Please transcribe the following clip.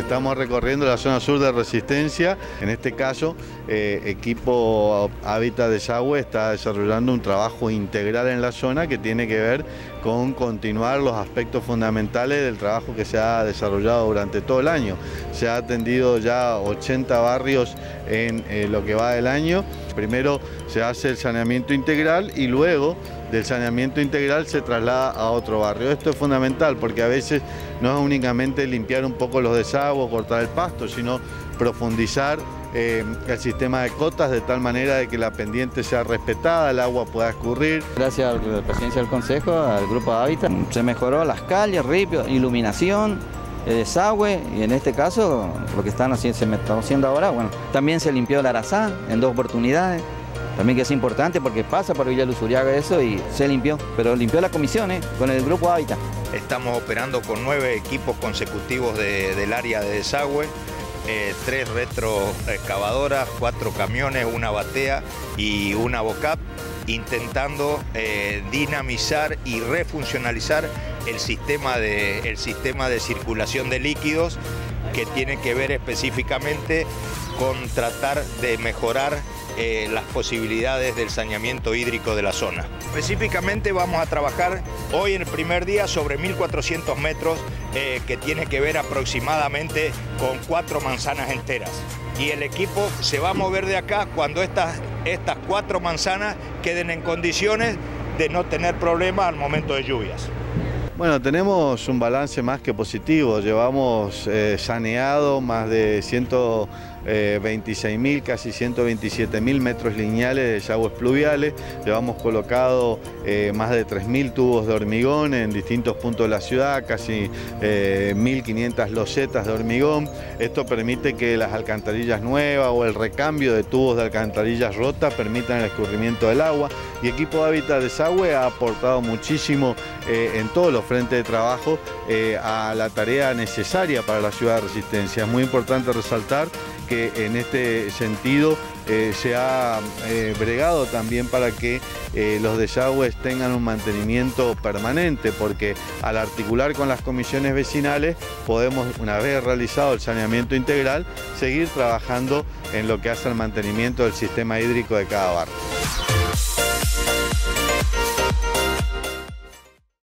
Estamos recorriendo la zona sur de Resistencia. En este caso, Equipo Hábitat Desagüe está desarrollando un trabajo integral en la zona que tiene que ver con continuar los aspectos fundamentales del trabajo que se ha desarrollado durante todo el año. Se ha atendido ya 80 barrios en lo que va del año. Primero se hace el saneamiento integral y luego del saneamiento integral se traslada a otro barrio. Esto es fundamental porque a veces no es únicamente limpiar un poco los desagües, cortar el pasto, sino profundizar el sistema de cotas de tal manera de que la pendiente sea respetada, el agua pueda escurrir. Gracias a la presidencia del Consejo, al Grupo Hábitat, se mejoró las calles, ríos, iluminación, desagüe, y en este caso lo que están haciendo, se está haciendo ahora, bueno, también se limpió el Arazá en 2 oportunidades, también que es importante porque pasa por Villa Luzuriaga eso y se limpió, pero limpió la comisión con el Grupo Hábitat. Estamos operando con 9 equipos consecutivos del área de desagüe, 3 retroexcavadoras, 4 camiones, una batea y una bocap, intentando dinamizar y refuncionalizar el sistema de circulación de líquidos, que tiene que ver específicamente con tratar de mejorar las posibilidades del saneamiento hídrico de la zona. Específicamente vamos a trabajar hoy en el primer día sobre 1.400 metros que tiene que ver aproximadamente con 4 manzanas enteras. Y el equipo se va a mover de acá cuando estas 4 manzanas queden en condiciones de no tener problemas al momento de lluvias. Bueno, tenemos un balance más que positivo. Llevamos saneado más de 126.000, casi 127.000 metros lineales de desagües pluviales. Llevamos colocado más de 3.000 tubos de hormigón en distintos puntos de la ciudad, casi 1.500 losetas de hormigón. Esto permite que las alcantarillas nuevas o el recambio de tubos de alcantarillas rotas permitan el escurrimiento del agua. Y Equipo Hábitat Desagüe ha aportado muchísimo en todos los frentes de trabajo a la tarea necesaria para la ciudad de Resistencia. Es muy importante resaltar que en este sentido se ha bregado también para que los desagües tengan un mantenimiento permanente, porque al articular con las comisiones vecinales podemos, una vez realizado el saneamiento integral, seguir trabajando en lo que hace al mantenimiento del sistema hídrico de cada barrio.